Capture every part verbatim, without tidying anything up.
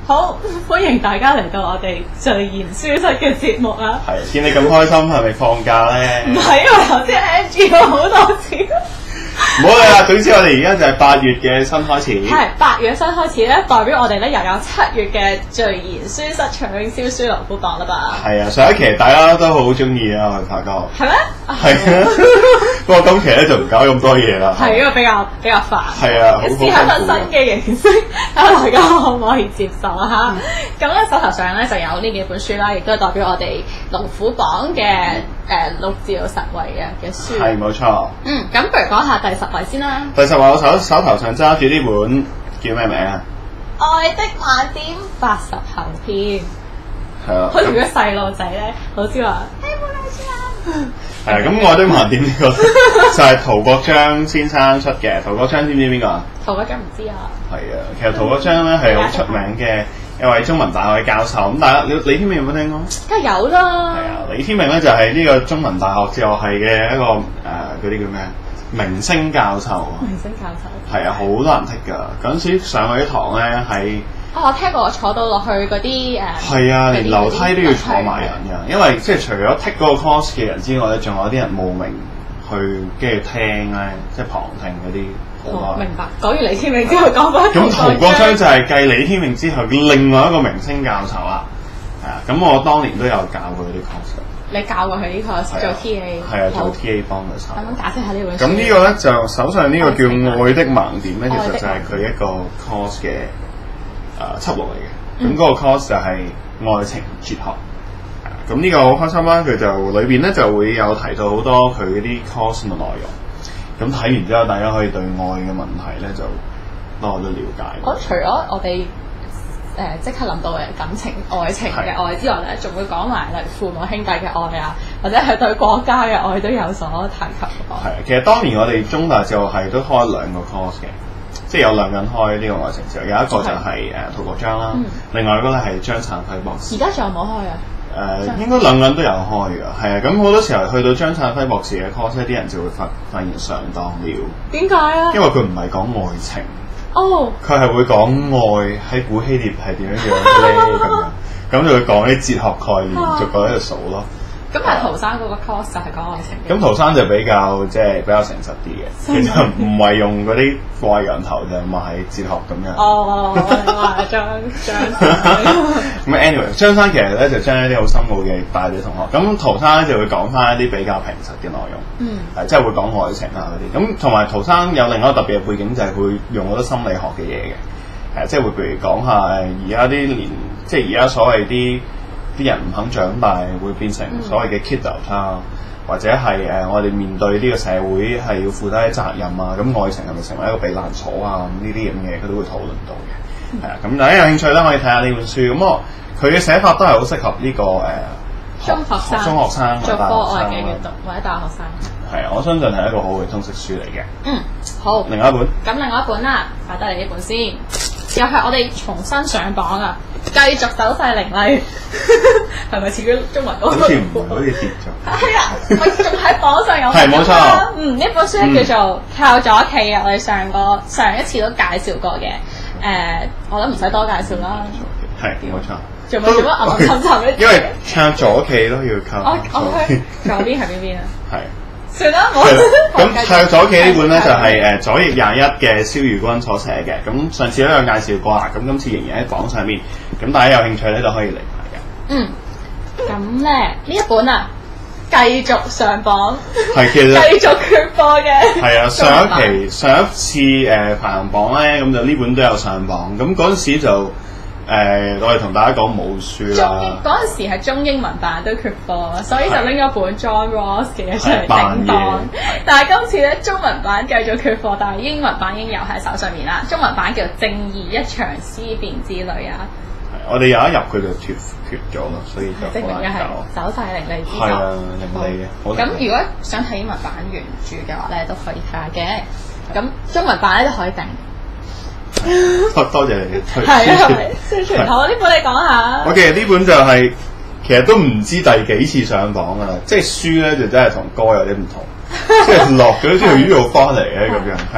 好歡迎大家嚟到我哋聚言書室嘅節目啊！ 係，見你咁開心，係咪放假咧？ 唔係，因為頭先 Angie 咗好多次。 唔好理啦，總之我哋而家就係八月嘅新開始。 係八月新開始咧，代表我哋咧又有七月嘅聚言書室暢銷書龍虎榜啦吧？係啊，上一期大家都好中意啊，我哋發覺。 係咩？ 係啊，不過今期咧就唔搞咁多嘢啦。 係，因為比較比較煩。 係啊，好試下新嘅形式，睇下大家可唔可以接受啊？嚇！咁咧手頭上咧就有呢幾本書啦，亦都係代表我哋龍虎榜嘅誒六至到十位嘅嘅書。 係冇錯。 嗯，咁不如講下第十位先啦。 第十位我手手頭上揸住呢本叫咩名啊？ 愛的晚點八十後篇。 係啊。 好似啲細路仔咧，好似話誒冇女士啊。 係啊，咁愛的晚點呢個就係陶國章先生出嘅。陶國章知唔知邊個啊？ 陶國章唔知啊。係啊，其實陶國章咧係好出名嘅一位中文大學嘅教授。咁大家李李天命有冇聽過？ 梗係有啦。 係啊，李天命咧就係呢個中文大學哲學系嘅一個誒嗰啲叫咩？明星教授。 明星教授。係啊，好多人剔㗎。嗰陣時上嗰啲堂咧係。 哦，我聽過，我坐到落去嗰啲誒。 係啊，連樓梯都要坐埋人㗎，因為即係除咗剔嗰個 course 嘅人之外咧，仲有啲人慕名去跟住聽咧，即係旁聽嗰啲。 哦，明白。講完李天命之後，講翻。 咁陶國章就係繼李天命之後嘅另外一個明星教授啦。係啊，咁我當年都有教過佢啲 course。 你教過佢呢個做 T A？ 係啊，做 T A 幫佢手。 咁樣解釋下呢本書。 咁呢個咧就手上呢個叫《愛的盲點》咧，其實就係佢一個 course 嘅誒輯錄嚟嘅。咁嗰個 course 就係愛情哲學。咁呢個好開心啦！佢就裏邊咧就會有提到好多佢嗰啲 course 嘅內容。咁睇完之後，大家可以對愛嘅問題咧就多咗了解。 我除咗我哋誒即刻諗到嘅感情、愛情嘅愛之外咧，仲會講埋例如父母兄弟嘅愛啊，或者係對國家嘅愛都有所提及嘅。 係啊，其實當年我哋中大就係都開兩個 course 嘅，即係有兩個人開呢個愛情哲學，有一個就係誒陶國章啦，嗯、另外一個咧係張燦輝博士。 而家仲有冇開啊？ 誒、呃、應該兩個人都有開㗎，係啊，咁好多時候去到張燦輝博士嘅 course，啲人就會發發現上當了。點解啊？因為佢唔係講愛情，哦，佢係會講愛喺古希臘係點樣樣咧咁樣，咁就會講啲哲學概念，啊、就講喺度數咯。咁但係陶生嗰個 course 就係講愛情。咁陶生就比較即係、就是、比較誠實啲嘅，其實唔係用嗰啲掛羊頭就賣哲學咁樣。哦，我哋話張張。咁 anyway， 張生其實咧就將一啲好深奧嘅帶俾同學。咁陶生咧就會講翻一啲比較平實嘅內容。嗯。係即係會講愛情啊嗰啲。咁同埋陶生有另一個特別嘅背景就係會用好多心理學嘅嘢嘅。誒，即係會譬如講下而家啲年，即係而家所謂啲。啲人唔肯長大，會變成所謂嘅 kidult 啊，或者係誒、呃、我哋面對呢個社會係要負擔啲責任啊，咁愛情係咪成為一個避難所啊？咁呢啲咁嘅嘢佢都會討論到嘅，係啊、嗯，咁大家有興趣咧可以睇下呢本書。咁我佢嘅寫法都係好適合呢、這個誒、呃、 中學生、 中學生做課外嘅閱讀或者大學生。係啊，我相信係一個好嘅通識書嚟嘅。嗯， 好。 另外一本。咁另外一本啦，擺得嚟呢本先，又係我哋重新上榜啊！繼續走勢凌厲，係咪似於中文嗰個？ 好似唔係，好似跌咗。 係啊，我仲喺榜上有。 係冇錯。 嗯，呢本書咧叫做《靠左企》啊，我哋上個上一次都介紹過嘅。誒，我諗唔使多介紹啦。 係冇錯。 做乜做乜暗沉沉嘅？ 因為靠左企都要靠。 哦，OK。左邊係邊邊啊？係。算啦，冇。 咁靠左企呢本咧就係誒左翼廿一嘅蕭如君所寫嘅，咁上次都有介紹過啦，咁今次仍然喺榜上面，咁大家有興趣咧就可以嚟買嘅。嗯，咁咧呢一本啊，繼續上榜，係其實繼續缺貨嘅。係啊，上一期上一次誒、呃、排行榜咧，咁就呢本都有上榜，咁嗰陣時就。誒、呃，我哋同大家講冇書啦。嗰陣時係中英文版都缺貨，所以就拎咗本 John Ross 嘅出嚟頂檔。但係今次咧，中文版繼續缺貨，但係英文版已經有喺手上面啦。中文版叫《正義一場思辨之旅》啊。係，我哋有一入佢就脱缺咗咯，所以就證明嘅係走勢凌厲之作。係啊，凌厲嘅。咁如果想睇英文版原著嘅話咧，都可以睇下嘅。咁中文版咧都可以訂。多多謝你嘅推薦。係啊，宣傳好，呢本你講下。我其實呢本就係、是、其實都唔知第幾次上榜㗎啦，即係書咧就真係同歌有啲唔同，即係落咗呢條魚路翻嚟嘅咁樣，係啦。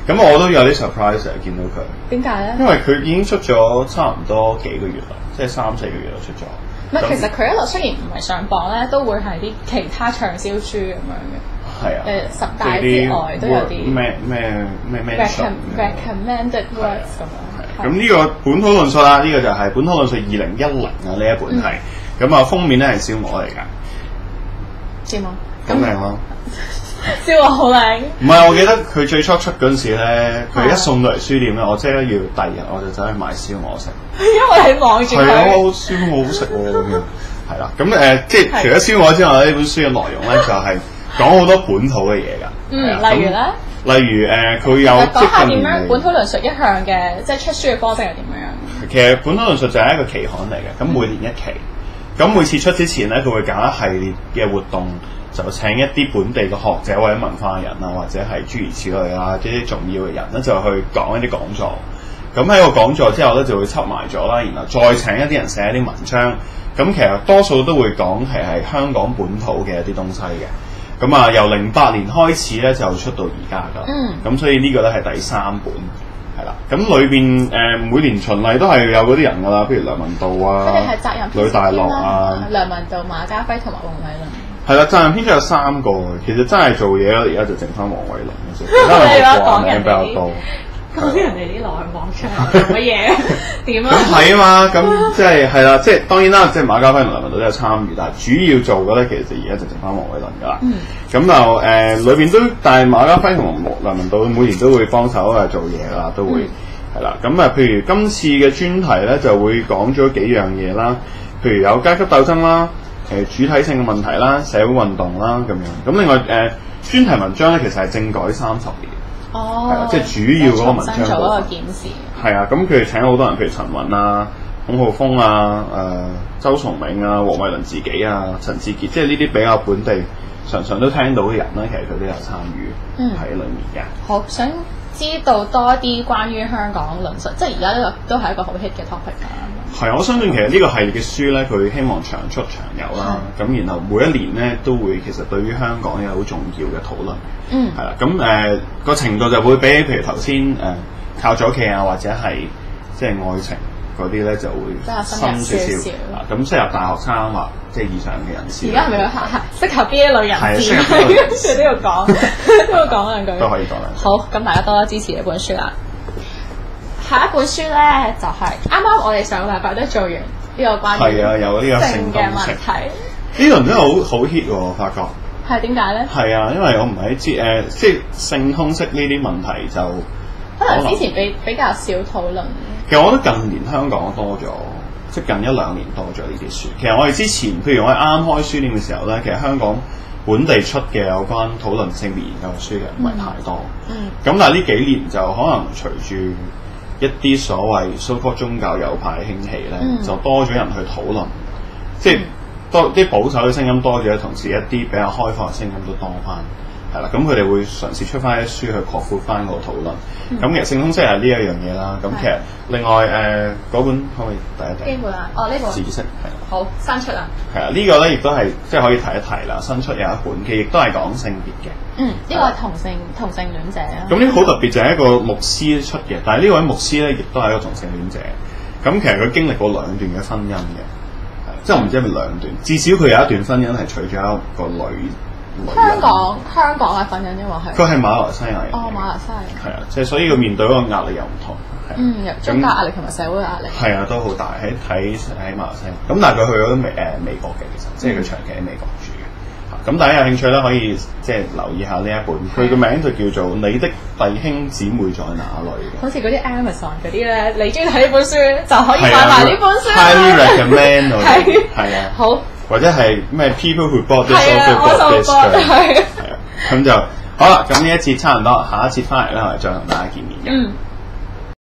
咁我都有啲 surprise 成日見到佢。 點解咧？ 因為佢已經出咗差唔多幾個月啦，即係三四個月就出咗。 唔係，其實佢一路雖然唔係上榜咧，都會係啲其他暢銷書咁樣嘅。 係啊。 誒十大之外都有啲咩咩咩咩 recommended works 咁樣。 咁呢個本土論述啦，呢個就係本土論述二零一零啊，呢一本係。咁啊封面咧係燒鵝嚟㗎。燒鵝。咁靚咯。 燒鵝好靚。唔係，我記得佢最初出嗰陣時咧，佢一送到嚟書店咧，我即刻要第二日我就走去買燒鵝食。 因為你望住佢。係啊，燒鵝好食喎咁樣。係啦，咁誒，即係除咗燒鵝之外，呢本書嘅內容咧就係講好多本土嘅嘢㗎。 嗯，例如咧？ 例如誒，佢有講下點樣本土論述一向嘅，即係出書嘅方式係點樣？ 其實本土論述就係一個期刊嚟嘅，咁每年一期，咁每次出之前咧，佢會搞一系列嘅活動。就請一啲本地嘅學者或者文化人啊，或者係諸如此類啊，啲啲重要嘅人咧，就去講一啲講座。咁喺個講座之後咧，就會輯埋咗啦，然後再請一啲人寫一啲文章。咁其實多數都會講係係香港本土嘅一啲東西嘅。咁啊，由零八年開始咧，就出到而家㗎。嗯。咁所以呢個咧係第三本，係啦。咁裏邊誒每年循例都係有嗰啲人㗎啦，譬如梁文道啊， 佢哋係責任呂大樂啊， 梁文道、馬家輝同埋黃偉倫。 係啦，責任編輯有三個，其實真係做嘢啦，而家就剩翻黃偉倫嘅啫，因為我掛名比較多。 講啲人哋啲內幕出嚟做乜嘢？點啊？ 咁係啊嘛，咁即係係啦，即係當然啦，即係馬家輝同梁文道都有參與，但係主要做嘅咧，其實而家就剩翻黃偉倫㗎啦。咁、嗯、就誒裏邊都，但係馬家輝同梁文道每年都會幫手啊做嘢啦，都會係啦。咁啊、嗯，譬如今次嘅專題咧，就會講咗幾樣嘢啦，譬如有階級鬥爭啦。誒主體性嘅問題啦，社會運動啦咁樣。咁另外誒、呃、專題文章咧，其實係政改三十年，係啦、哦，即係主要嗰個文章。重新做嗰個檢視。係啊，咁佢哋請好多人，譬如陳雲啊、孔浩峰啊、誒、呃、周崇明啊、黃偉倫自己啊、陳志傑，即係呢啲比較本地常常都聽到嘅人咧，其實佢都有參與喺裡面嘅、嗯。好， 想知道多啲關於香港論述，即係而家呢個都係一個好 hit 嘅 topic 啊。 係啊，我相信其實呢個系列嘅書咧，佢希望長出長有啦。咁、嗯、然後每一年咧都會其實對於香港有好重要嘅討論。嗯。係啦，咁誒個程度就會比譬如頭先誒靠左企啊，或者係即係愛情嗰啲咧就會深少少。啊，咁適合大學生或即係以上嘅人士。 而家係咪要適合適合邊一類人士？跟住都要講，都要講兩句。 都可以講兩句。 好，咁大家多多支持呢本書啦。下一本書咧就係啱啱我哋上個禮拜都做完呢個關於係啊有呢個性嘅問題， 呢輪真係好好 hit 喎，我發覺係點解咧？ 係啊，因為我唔係知誒，即係性通識呢啲問題就可能之前比比較少討論。 其實我覺得近年香港多咗，即係近一兩年多咗呢啲書。其實我哋之前，譬如我哋啱啱開書店嘅時候咧，其實香港本地出嘅有關討論性別研究嘅書嘅唔係太多。嗯。咁、嗯、但係呢幾年就可能隨住一啲所謂 so-called 宗教右派興起咧，嗯、就多咗人去討論，即係多啲保守嘅聲音多咗，同時一啲比較開放嘅聲音都多翻，係啦。咁佢哋會嘗試出翻啲書去擴闊翻個討論。咁、嗯、其實性通識係呢一樣嘢啦。咁其實另外誒嗰、呃、本可唔可以第一第？ 基本啊，哦呢本知識係好新出啊。係啊， 呢、呢個咧亦都係即係可以提一提啦。新出有一本，其實亦都係講性別嘅。 嗯，呢、這個係同性同性戀者啊。 咁呢個好特別，就係一個牧師出嘅，但係呢位牧師咧，亦都係一個同性戀者。咁其實佢經歷過兩段嘅婚姻嘅，即係我唔知係咪兩段，至少佢有一段婚姻係娶咗一個女。 香港香港嘅婚姻，因為係佢係馬來西亞人。 哦，馬來西亞人。 係啊，即係所以佢面對嗰個壓力又唔同。 嗯，宗教壓力同埋社會壓力。 係啊，都好大喺喺喺馬來西亞。咁但係佢去咗美誒美國嘅，其實即係佢長期喺美國住嘅。咁大家有興趣咧，可以即係留意下呢一本，佢個名就叫做《你的弟兄姊妹在哪裏》嘅。 好似嗰啲 Amazon 嗰啲咧，你中意睇呢本書就可以買埋呢本書。 Highly recommend 喎。 係。 係啊。 好。 或者係咩 People who bought this author bought this journal。係啊。咁就好啦，咁呢一節差唔多，下一節翻嚟咧，我哋再同大家見面嘅。嗯。